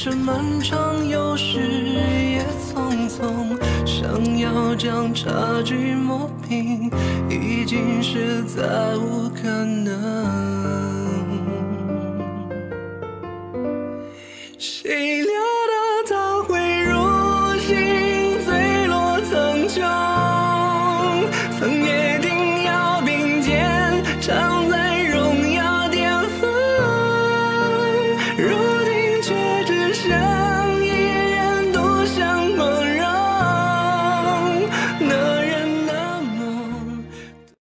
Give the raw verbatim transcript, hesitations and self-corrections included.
生漫长，有时也匆匆，想要将差距抹平，已经是再无可能。谁料